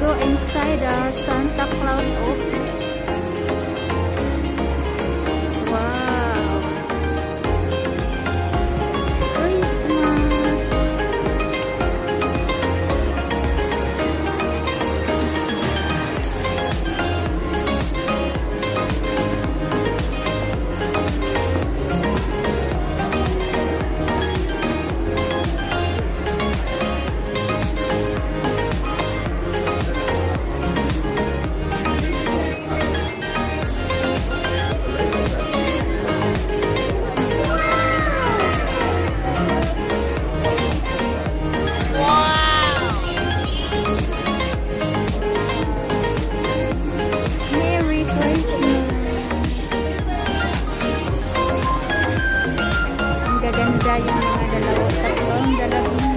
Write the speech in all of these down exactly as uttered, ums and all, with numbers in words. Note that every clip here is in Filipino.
go inside the Santa Claus office. Wow! Christmas! Ganda yung mga dalawa, tatlong dalawang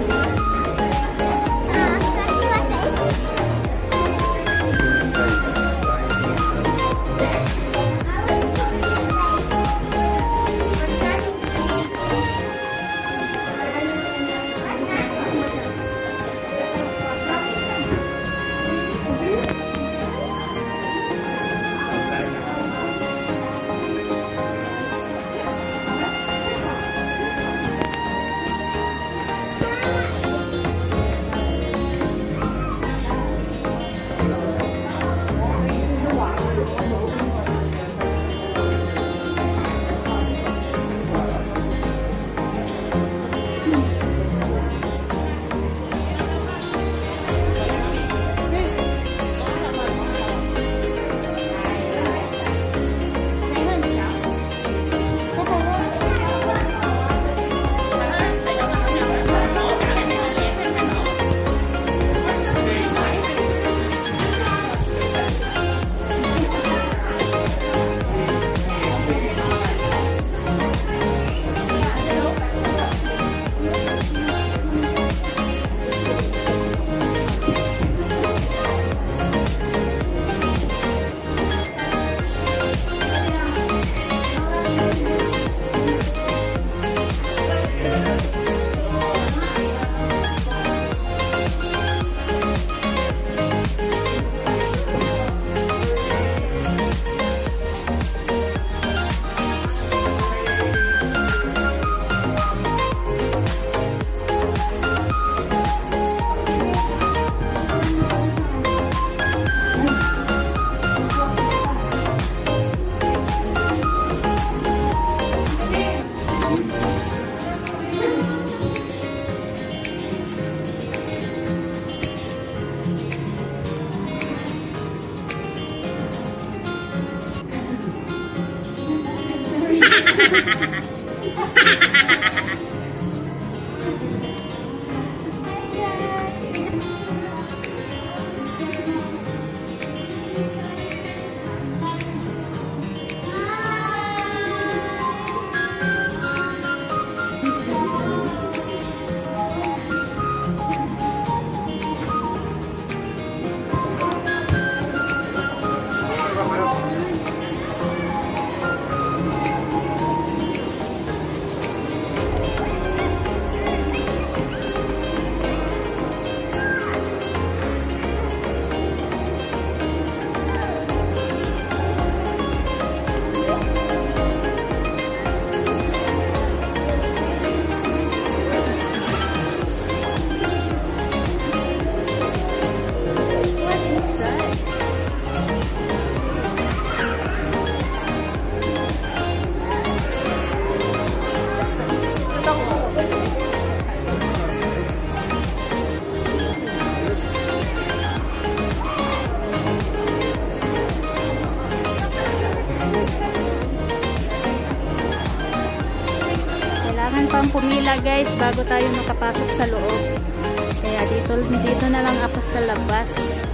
pang pumila guys bago tayo makapasok sa loob. Kaya dito, dito na lang ako sa labas.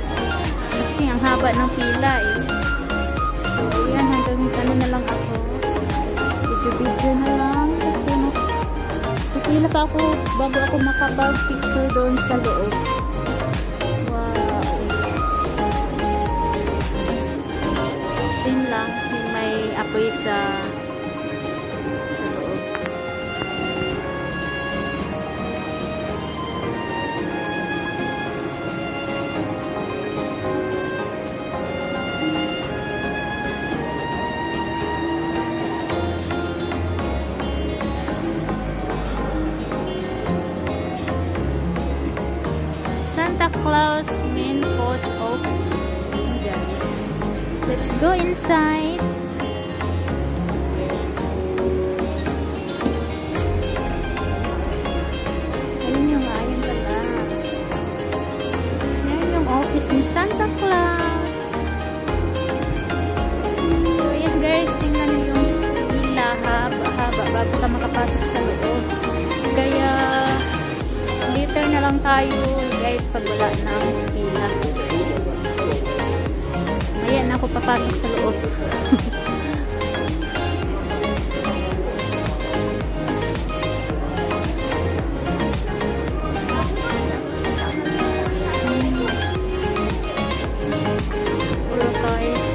Kasi ang haba ng pila eh. So ayan, hanggang ano na lang ako. Video-video na lang. Kasi pipila pa ako bago ako makapag-picture doon sa loob. Wow. Same lang. May apoy sa Claus main post office. Guys, let's go inside. Ayun yung ayun pala. Yan yung office ni Santa Claus. So yan guys, tingnan nyo yung pila, haba-haba bago ka makapasok sa loob. Kaya later na lang tayo guys pag wala ng pila. Ayan ako papasok sa loob. Puro toys.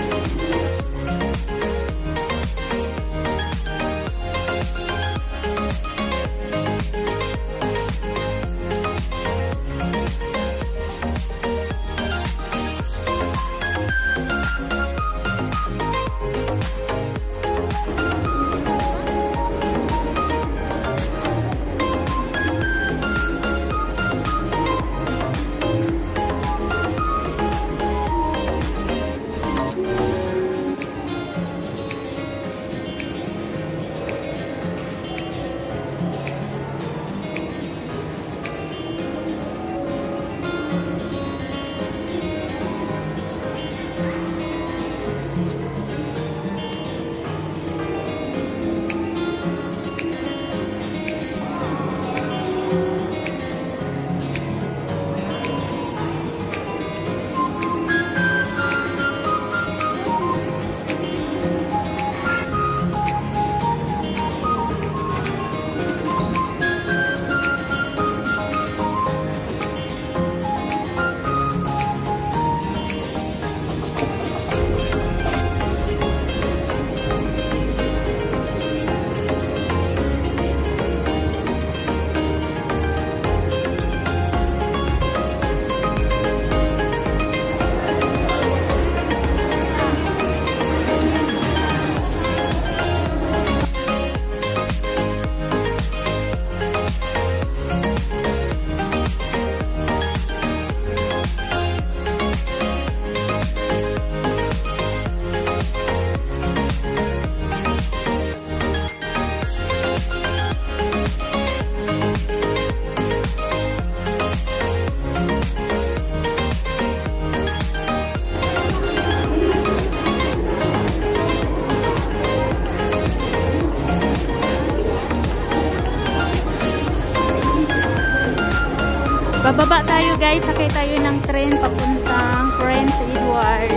Bababa tayo guys, sakay tayo ng train papuntang Prince Edward.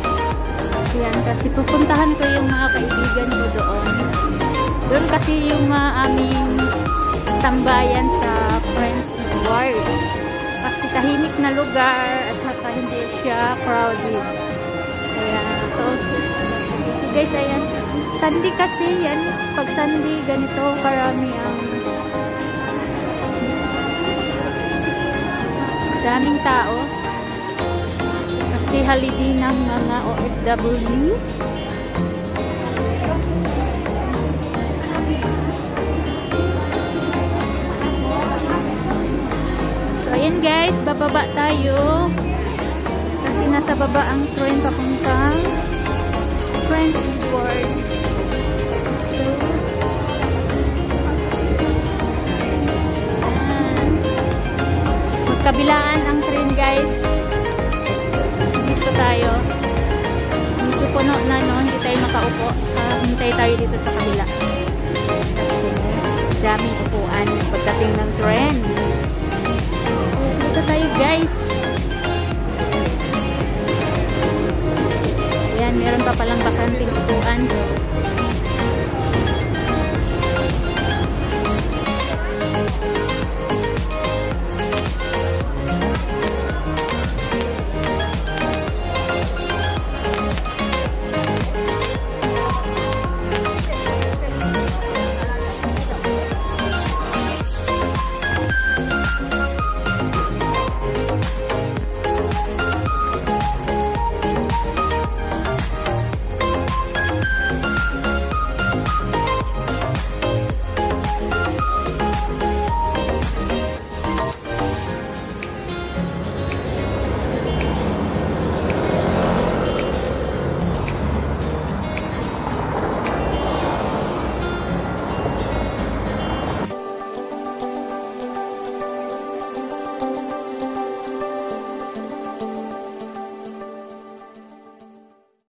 Yan, kasi pupuntahan ko yung mga kaibigan ko doon. Doon kasi yung uh, aming tambayan sa Prince Edward. Kasi tahimik na lugar at saka hindi siya crowded. Kaya, so, so guys, ayan. Sunday kasi yan. Pag Sunday, ganito karami ang daming tao kasi holiday ng mga O F W. So ayan guys, bababa tayo kasi nasa baba ang train papuntang Prince Edward. So kabilaan ang train guys. Dito tayo. Dito puno na no, hindi tayo makaupo. Uh, hintay tayo dito sa kabila. Kasi daming upuan pagdating ng train. Dito tayo guys. Ayan, meron pa palang bakanting upuan.